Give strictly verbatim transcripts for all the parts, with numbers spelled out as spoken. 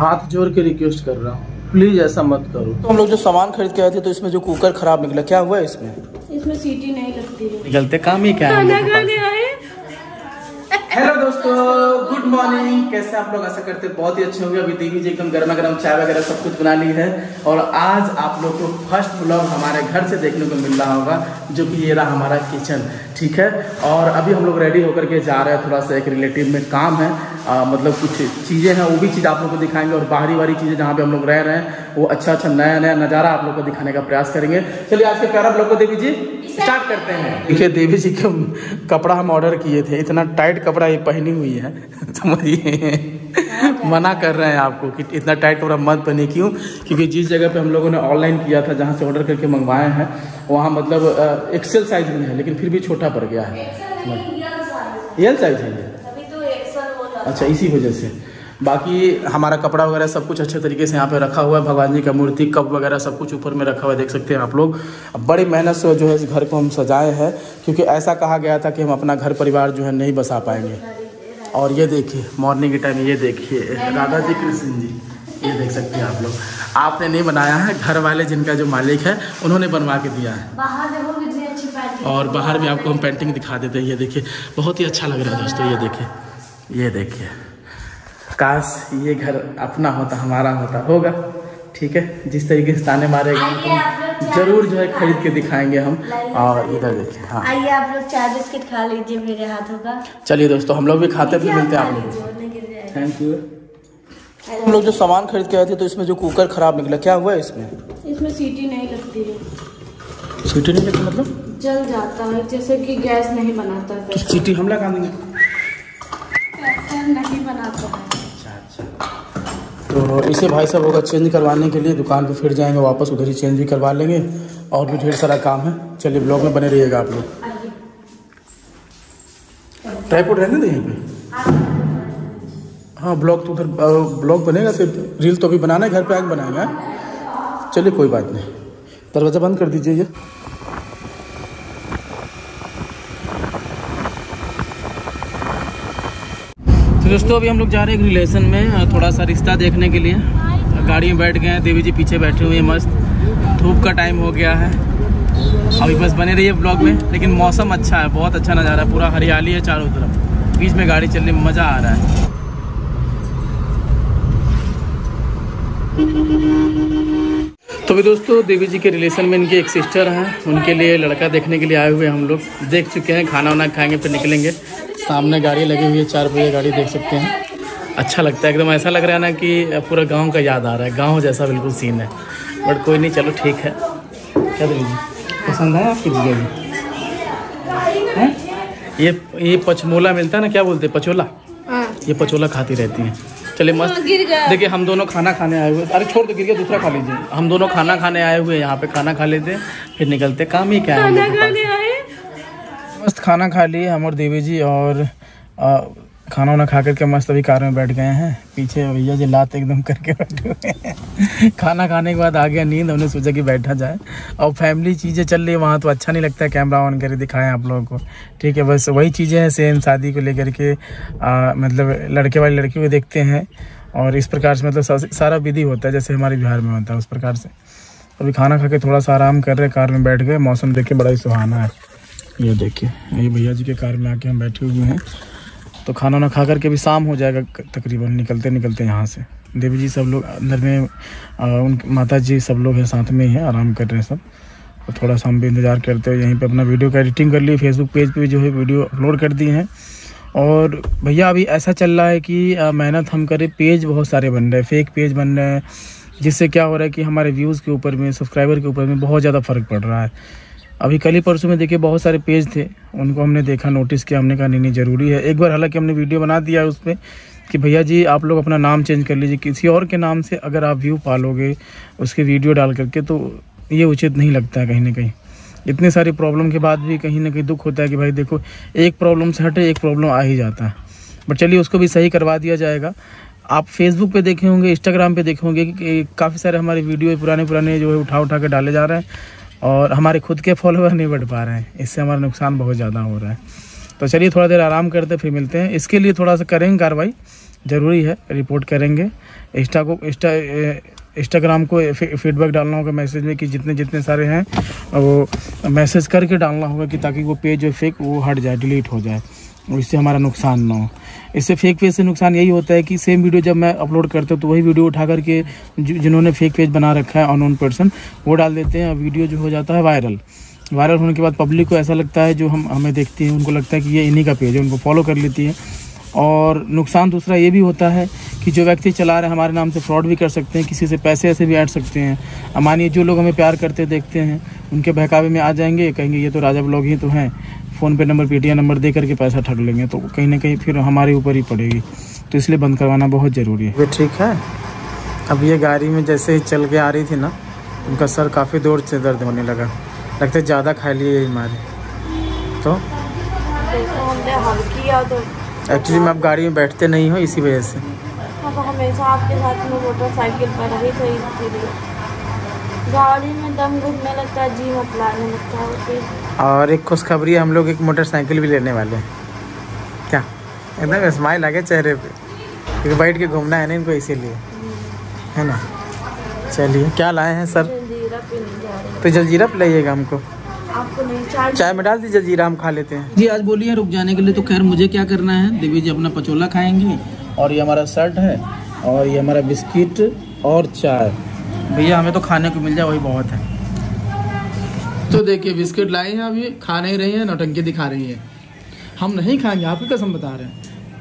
हाथ जोड़ के रिक्वेस्ट कर रहा हूँ, प्लीज ऐसा मत करो। तो हम लोग जो सामान खरीद के आए थे तो इसमें जो कुकर खराब निकला, क्या हुआ है इसमें? इसमें सीटी नहीं लगती है। निकलते काम ही क्या है? खाना खाने आए। हेलो दोस्तों, गुड मॉर्निंग। कैसे आप लोग? आशा करते बहुत ही अच्छे होंगे। अभी देवी जी एकदम गर्मा गर्म चाय वगैरह सब कुछ बना ली है और आज आप लोग को फर्स्ट ब्लॉग हमारे घर से देखने को मिल रहा होगा, जो कि ये रहा हमारा किचन, ठीक है। और अभी हम लोग रेडी होकर के जा रहे हैं, थोड़ा सा एक रिलेटिव में काम है, आ, मतलब कुछ चीज़ें हैं वो भी चीज़ आप लोग को दिखाएंगे और बाहरी वाली चीज़ें जहाँ पे हम लोग रह रहे हैं वो अच्छा अच्छा नया नया नज़ारा आप लोग को दिखाने का प्रयास करेंगे। चलिए आज के प्यारा ब्लॉग को देवी जी स्टार्ट करते हैं। देखिए देवी जी के कपड़ा हम ऑर्डर किए थे, इतना टाइट कपड़ा ये पहनी हुई है, समझिए मना कर रहे हैं आपको कि इतना टाइट कपड़ा मत पहनिए। क्यों? क्योंकि जिस जगह पे हम लोगों ने ऑनलाइन किया था, जहाँ से ऑर्डर करके मंगवाए हैं, वहाँ मतलब एक्सेल साइज में है लेकिन फिर भी छोटा पड़ गया है। एल साइज है ये, अच्छा इसी वजह से। बाकी हमारा कपड़ा वगैरह सब कुछ अच्छे तरीके से यहाँ पे रखा हुआ है। भगवान जी का मूर्ति, कप वगैरह सब कुछ ऊपर में रखा हुआ है, देख सकते हैं आप लोग। बड़ी मेहनत से जो है इस घर को हम सजाए हैं, क्योंकि ऐसा कहा गया था कि हम अपना घर परिवार जो है नहीं बसा पाएंगे। और ये देखिए मॉर्निंग के टाइम, ये देखिए राधा जी कृष्ण जी, ये देख सकते हैं आप लोग। आपने नहीं बनाया है, घर वाले जिनका जो मालिक है उन्होंने बनवा के दिया है। और बाहर भी आपको हम पेंटिंग दिखा देते हैं, ये देखिए बहुत ही अच्छा लग रहा है दोस्तों। ये देखिए, ये देखिए, काश ये घर अपना होता, हमारा होता, होगा, ठीक है। जिस तरीके से ताने मारेगा तो जरूर जो है खरीद के दिखाएंगे हम। और इधर देखिए, हाँ आइए आप लोग चाय बिस्किट खा लीजिए मेरे हाथों का। चलिए दोस्तों हम लोग भी खाते फिर मिलते हैं आप लोगों को। Thank you. हम लोग जो सामान खरीद के आए थे तो इसमें जो कुकर खराब निकला, क्या हुआ है इसमें? इसमें सीटी नहीं लगती है। सीटी नहीं लगती मतलब? जल जाता है, जैसे कि गैस नहीं बनाता है। तो सीटी हम लगा देंगे, नहीं बनाता है। तो इसे भाई साहब होगा चेंज करवाने के लिए दुकान पे फिर जाएंगे वापस, उधर ही चेंज भी करवा लेंगे। और भी ढेर सारा काम है। चलिए ब्लॉग में बने रहिएगा आप लोग। ट्राइपॉड रहने दें यहीं पे। हाँ ब्लॉग तो उधर ब्लॉग बनेगा, फिर रील तो अभी बनाना है, घर पे आके बनाएंगे। चलिए कोई बात नहीं, दरवाज़ा बंद कर दीजिए ये। दोस्तों अभी हम लोग जा रहे हैं एक रिलेशन में, थोड़ा सा रिश्ता देखने के लिए। गाड़ी में बैठ गए हैं, देवी जी पीछे बैठे हुए हैं मस्त। धूप का टाइम हो गया है, अभी बस बने रहिए ब्लॉग में। लेकिन मौसम अच्छा है, बहुत अच्छा नज़ारा है, पूरा हरियाली है चारों तरफ, बीच में गाड़ी चलने में मज़ा आ रहा है। तो भी दोस्तों देवी जी के रिलेशन में इनके एक सिस्टर हैं, उनके लिए लड़का देखने के लिए आए हुए हम लोग। देख चुके हैं, खाना वाना खाएंगे फिर निकलेंगे। सामने गाड़ी लगी हुई है, चार पहिया गाड़ी, देख सकते हैं। अच्छा लगता है एकदम, ऐसा लग रहा है ना कि पूरा गांव का याद आ रहा है, गांव जैसा बिल्कुल सीन है। बट कोई नहीं, चलो ठीक है। क्या देवी जी पसंद है आपकी जीजा जी? ये ये पचमोला मिलता है ना, क्या बोलते हैं, पचोला? ये पचोला खाती रहती हैं। चलिए मस्त। देखिए हम दोनों खाना खाने आए हुए, अरे छोड़ दो, गिर गया, दूसरा खा लीजिए। हम दोनों खाना खाने आए हुए, यहाँ पे खाना खा लेते फिर निकलते, काम ही क्या है। मस्त खाना खा लिए हम और देवी जी, और आ, खाना वाना खा करके मस्त अभी कार में बैठ गए हैं। पीछे भैया जी लात एकदम करके बैठे हुए हैं। खाना खाने के बाद आ गया नींद, हमने सोचा कि बैठा जाए। और फैमिली चीज़ें चल रही है वहाँ, तो अच्छा नहीं लगता है कैमरा ऑन करके दिखाएं आप लोगों को, ठीक है। बस वही चीज़ें हैं सेम, शादी को लेकर के आ, मतलब लड़के वाली लड़की को देखते हैं और इस प्रकार से मतलब सारा विधि होता है जैसे हमारे बिहार में होता है, उस प्रकार से। अभी खाना खा के थोड़ा सा आराम कर रहे, कार में बैठ गए। मौसम देख के बड़ा ही सुहाना है। ये देखिए, ये भैया जी के कार में आके हम बैठे हुए हैं। तो खाना ना खा करके भी शाम हो जाएगा तकरीबन, निकलते निकलते यहाँ से। देवी जी सब लोग अंदर में, उन माता जी सब लोग हैं साथ में ही हैं, आराम कर रहे हैं सब। तो थोड़ा सा हम भी इंतज़ार करते हुए यहीं पे अपना वीडियो का एडिटिंग कर ली, फेसबुक पेज पे जो है वीडियो अपलोड कर दी हैं। और भैया अभी ऐसा चल रहा है कि मेहनत हम करें, पेज बहुत सारे बन रहे हैं, फेक पेज बन रहे हैं, जिससे क्या हो रहा है कि हमारे व्यूज़ के ऊपर में, सब्सक्राइबर के ऊपर में बहुत ज़्यादा फ़र्क पड़ रहा है। अभी कल ही परसों में देखिए बहुत सारे पेज थे, उनको हमने देखा, नोटिस किया, हमने कहा नहीं नहीं ज़रूरी है। एक बार हालांकि हमने वीडियो बना दिया है उस पर कि भैया जी आप लोग अपना नाम चेंज कर लीजिए, किसी और के नाम से अगर आप व्यू पालोगे उसके वीडियो डाल करके, तो ये उचित नहीं लगता है कहीं ना कहीं। इतनी सारी प्रॉब्लम के बाद भी कहीं ना कहीं दुख होता है कि भाई देखो एक प्रॉब्लम से हटे एक प्रॉब्लम आ ही जाता है। बट चलिए उसको भी सही करवा दिया जाएगा। आप फेसबुक पे देखे होंगे, इंस्टाग्राम पे देखे होंगे कि काफ़ी सारे हमारे वीडियो पुराने पुराने जो है उठा उठा के डाले जा रहे हैं और हमारे खुद के फॉलोअर नहीं बढ़ पा रहे हैं। इससे हमारा नुकसान बहुत ज़्यादा हो रहा है। तो चलिए थोड़ा देर आराम करते फिर मिलते हैं। इसके लिए थोड़ा सा करेंगे कार्रवाई, ज़रूरी है, रिपोर्ट करेंगे। इंस्टा को इंस्टा इंस्टाग्राम को फीडबैक डालना होगा मैसेज में कि जितने जितने सारे हैं वो मैसेज करके डालना होगा कि ताकि वो पेज जो फेक वो हट जाए, डिलीट हो जाए, इससे हमारा नुकसान ना हो। इससे फेक पेज से नुकसान यही होता है कि सेम वीडियो जब मैं अपलोड करता हूँ तो वही वीडियो उठा करके जिन्होंने फेक पेज बना रखा है अननोन पर्सन वो डाल देते हैं, वीडियो जो हो जाता है वायरल। वायरल होने के बाद पब्लिक को ऐसा लगता है, जो हम हमें देखती है उनको लगता है कि ये इन्हीं का पेज है, उनको फॉलो कर लेती है। और नुकसान दूसरा ये भी होता है कि जो व्यक्ति चला रहे हैं हमारे नाम से फ्रॉड भी कर सकते हैं, किसी से पैसे ऐसे भी ऐड सकते हैं। मानिए जो लोग हमें प्यार करते देखते हैं उनके बहकावे में आ जाएंगे, कहेंगे ये तो राजा ब्लॉग ही तो हैं, फ़ोन पे नंबर पेटीएम नंबर दे करके पैसा ठग लेंगे, तो कहीं ना कहीं फिर हमारे ऊपर ही पड़ेगी। तो इसलिए बंद करवाना बहुत ज़रूरी है। ठीक है, अब ये गाड़ी में जैसे ही चल के आ रही थी ना, उनका सर काफ़ी जोर से दर्द होने लगा, लगता है ज़्यादा खा लिए यही मारे। तो एक्चुअली मैं अब गाड़ी में बैठते नहीं हो इसी वजह से। अब हमेशा आपके साथ में मोटरसाइकिल पर ही सही थी, गाड़ी में दम घुटने लगता है, जी मत लाने लगता है। और एक खुशखबरी, हम लोग एक मोटरसाइकिल भी लेने वाले हैं। क्या एकदम स्माइल आ गया चेहरे पे, क्योंकि बैठ के घूमना है ना इनको, इसीलिए, है ना। चलिए, क्या लाए हैं सर? जलजीरा पीने जा रहे हैं। तो जलजीरा पिलाइएगा हमको। आपको नहीं, चाय चाय में डाल दीजिए जलजीरा, हम खा लेते हैं जी। आज बोलिए रुक जाने के लिए। तो खैर मुझे क्या करना है, देवी जी अपना पचोला खाएंगे और ये हमारा शर्ट है और ये हमारा बिस्किट और चाय। भैया हमें तो खाने को मिल जाए वही बहुत है। तो देखिए बिस्किट लाई हैं, अभी खा नहीं रही हैं, नौटंकी दिखा रही हैं। हम नहीं खाएंगे, आपकी कसम बता रहे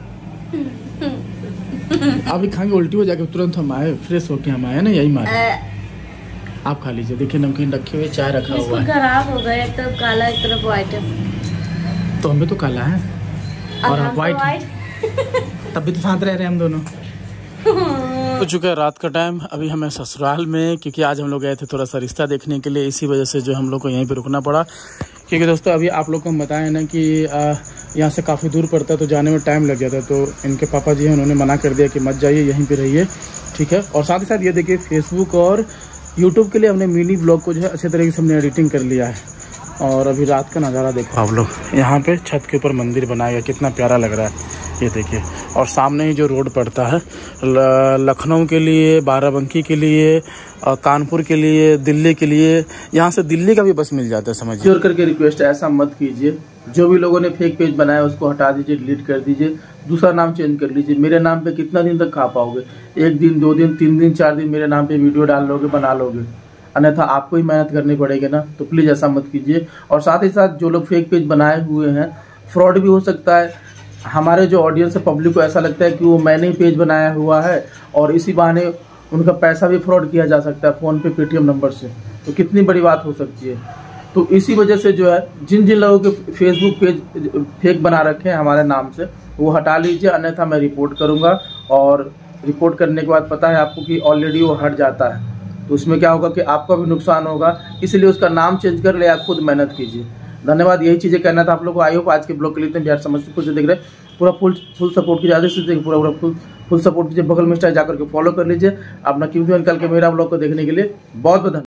हैं। अभी खाएंगे उल्टी हो जाके तुरंत हम आए, फ्रेश होके हम आए ना, यही मारे। आप खा लीजिए, देखिए नमकीन रखे हुए, चाय रखा हुआ है। खराब हो गया, एक तरफ काला एक तरफ व्हाइट है। तो हमें तो काला है और आप व्हाइट, तब भी तो साथ रह रहे हैं हम दोनों। हो चुका है रात का टाइम, अभी हमें ससुराल में, क्योंकि आज हम लोग गए थे थोड़ा सा रिश्ता देखने के लिए, इसी वजह से जो हम लोग को यहीं पे रुकना पड़ा। क्योंकि दोस्तों अभी आप लोग को हम बताएं ना कि यहाँ से काफ़ी दूर पड़ता है, तो जाने में टाइम लग गया था। तो इनके पापा जी हैं, उन्होंने मना कर दिया कि मत जाइए, यहीं पे रहिए, ठीक है। और साथ ही साथ ये देखिए फेसबुक और यूट्यूब के लिए हमने मिनी ब्लॉग को जो है अच्छे तरीके से हमने एडिटिंग कर लिया है। और अभी रात का नज़ारा देखो आप लोग, यहाँ पे छत के ऊपर मंदिर बनाया गया, कितना प्यारा लग रहा है ये देखिए। और सामने ही जो रोड पड़ता है लखनऊ के लिए, बाराबंकी के लिए, कानपुर के लिए, दिल्ली के लिए, यहाँ से दिल्ली का भी बस मिल जाता है, समझिए। जोर करके रिक्वेस्ट है, ऐसा मत कीजिए। जो भी लोगों ने फेक पेज बनाया उसको हटा दीजिए, डिलीट कर दीजिए, दूसरा नाम चेंज कर लीजिए। मेरे नाम पे कितना दिन तक खा पाओगे? एक दिन, दो दिन, तीन दिन, चार दिन मेरे नाम पे वीडियो डाल लोगे, बना लोगे, अन्यथा आपको ही मेहनत करनी पड़ेगी ना। तो प्लीज़ ऐसा मत कीजिए। और साथ ही साथ जो लोग फेक पेज बनाए हुए हैं, फ्रॉड भी हो सकता है। हमारे जो ऑडियंस है, पब्लिक को ऐसा लगता है कि वो मैंने ही पेज बनाया हुआ है और इसी बहाने उनका पैसा भी फ्रॉड किया जा सकता है फ़ोन पे पेटीएम नंबर से। तो कितनी बड़ी बात हो सकती है। तो इसी वजह से जो है, जिन जिन लोगों के फेसबुक पेज फेक बना रखे हैं हमारे नाम से, वो हटा लीजिए, अन्यथा मैं रिपोर्ट करूँगा। और रिपोर्ट करने के बाद पता है आपको कि ऑलरेडी वो हट जाता है, तो उसमें क्या होगा कि आपका भी नुकसान होगा। इसलिए उसका नाम चेंज कर ले, आप खुद मेहनत कीजिए। धन्यवाद, यही चीज़ें कहना था आप लोगों को। आई होप आज के ब्लॉग के लिए बिहार समस्तीपुर से देख रहे हैं, पूरा फुल फुल सपोर्ट कीजिए, आदेश से पूरा पूरा फुल फुल सपोर्ट कीजिए। बगल में स्टार जाकर के फॉलो कर लीजिए। अपना कीमती निकाल के मेरा ब्लॉग को देखने के लिए बहुत बहुत